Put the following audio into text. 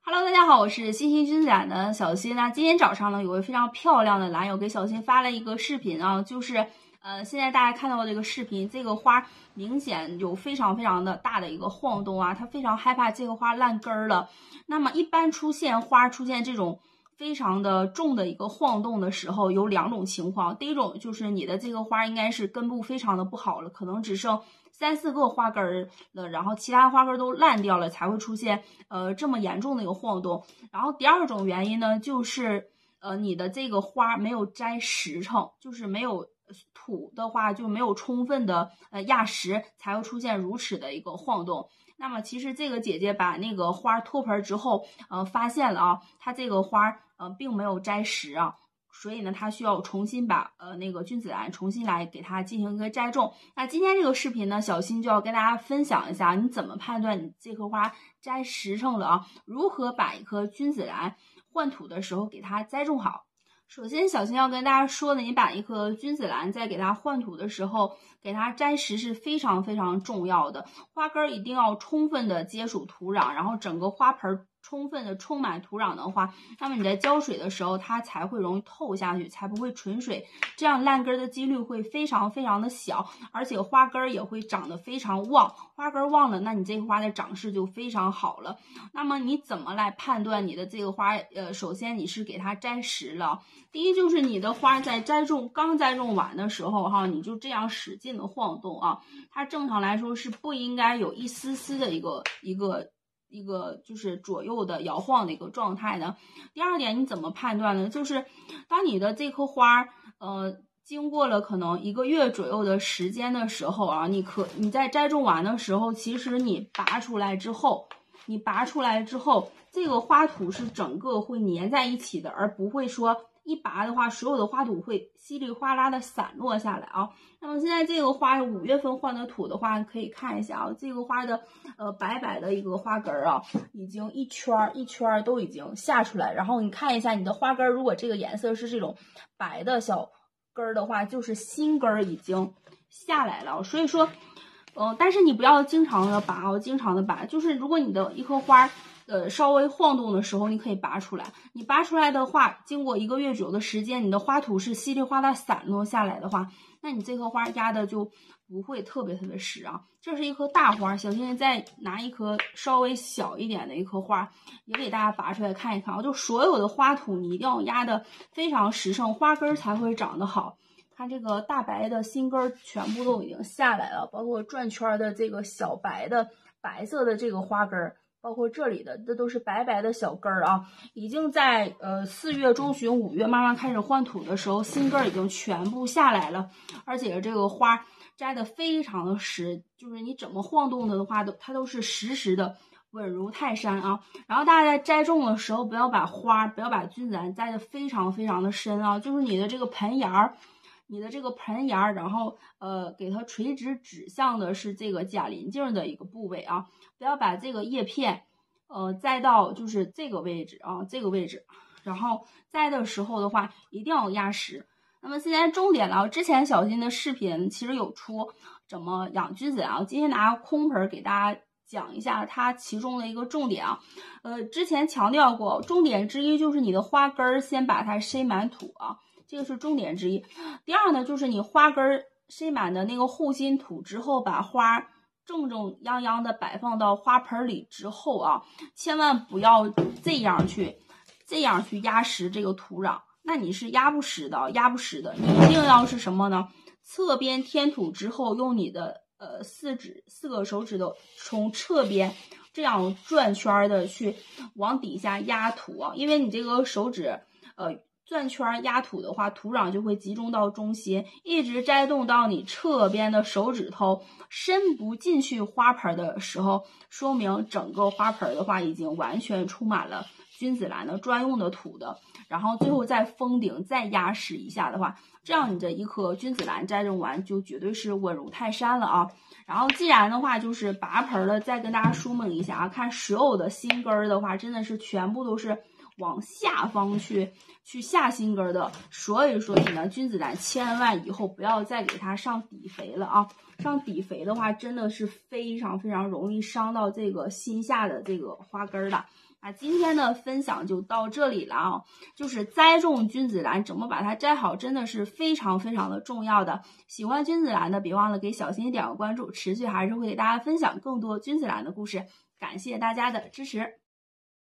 Hello， 大家好，我是新兴君子兰的小新。那今天早上呢，有位非常漂亮的兰友给小新发了一个视频啊，就是现在大家看到的这个视频，这个花明显有非常的大的一个晃动啊，他非常害怕这个花烂根了。那么一般花出现这种非常的重的一个晃动的时候，有两种情况。第一种就是你的这个花应该是根部非常的不好了，可能只剩3、4个花根了，然后其他花根都烂掉了，才会出现这么严重的一个晃动。然后第二种原因呢，就是你的这个花没有摘实诚，就是没有土的话就没有充分的压实，才会出现如此的一个晃动。那么其实这个姐姐把那个花脱盆之后，发现了啊，它这个花并没有摘实啊，所以呢，它需要重新把那个君子兰重新来给它进行一个栽种。那今天这个视频呢，小新就要跟大家分享一下，你怎么判断你这棵花摘实诚了啊？如何把一棵君子兰换土的时候给它栽种好？首先，小新要跟大家说的，你把一颗君子兰在给它换土的时候，给它摘实是非常重要的。花根一定要充分的接触土壤，然后整个花盆充分的充满土壤的话，那么你在浇水的时候，它才会容易透下去，才不会纯水，这样烂根的几率会非常的小，而且花根也会长得非常旺。花根旺了，那你这个花的长势就非常好了。那么你怎么来判断你的这个花？首先你是给它摘实了。第一就是你的花在刚栽种完的时候哈，你就这样使劲的晃动啊，它正常来说是不应该有一丝丝的一个就是左右的摇晃的一个状态的。第二点你怎么判断呢？就是当你的这棵花经过了可能1个月左右的时间的时候啊，你在摘种完的时候，其实你拔出来之后，这个花土是整个会粘在一起的，而不会说一拔的话，所有的花土会稀里哗啦的散落下来啊。那么现在这个花5月份换的土的话，可以看一下啊，这个花的白的一个花根啊，已经一圈都已经下出来。然后你看一下你的花根，如果这个颜色是这种白的小根的话，就是新根已经下来了。所以说但是你不要经常的拔，就是如果你的一棵花稍微晃动的时候，你可以拔出来。你拔出来的话，经过1个月左右的时间，你的花土是稀里哗啦散落下来的话，那你这棵花压的就不会特别实啊。这是一棵大花，小新再拿一棵稍微小一点的一棵花，也给大家拔出来看一看啊。就所有的花土你一定要压的非常实诚，花根才会长得好。看这个大白的新根全部都已经下来了，包括转圈的这个小白色的这个花根，包括这里的这都是白的小根啊，已经在4月中旬5月慢慢开始换土的时候，新根已经全部下来了，而且这个花摘的非常的实，就是你怎么晃动的话它都是实的，稳如泰山啊。然后大家在摘种的时候，不要把君子兰摘的非常的深啊，就是你的这个盆沿儿，然后给它垂直指向的是这个假鳞茎的一个部位啊，不要把这个叶片栽到就是这个位置啊，然后栽的时候的话一定要压实。那么现在重点了，之前小新的视频其实有出怎么养君子兰，今天拿空盆给大家讲一下它其中的一个重点啊。之前强调过，重点之一就是你的花根先把它塞满土啊，这个是重点之一。第二呢，就是你花根塞满的那个护心土之后，把花正央的摆放到花盆里之后啊，千万不要这样去压实这个土壤，那你是压不实的。你一定要是什么呢？侧边添土之后，用你的4个手指头从侧边这样转圈的去往底下压土啊，因为你这个手指转圈压土的话，土壤就会集中到中心，一直栽动到你侧边的手指头伸不进去花盆的时候，说明整个花盆的话已经完全充满了君子兰的专用的土的。然后最后再封顶再压实一下的话，这样你的一颗君子兰栽种完就绝对是稳如泰山了啊。然后既然的话就是拔盆了，再跟大家说明一下啊，看所有的新根的话真的是全部都是往下方去下新根的，所以说你呢君子兰千万以后不要再给它上底肥了啊，上底肥的话真的是非常容易伤到这个新下的这个花根的。 今天的分享就到这里了啊，就是栽种君子兰，怎么把它摘好，真的是非常非常的重要的。喜欢君子兰的，别忘了给小新点个关注，持续还是会给大家分享更多君子兰的故事。感谢大家的支持。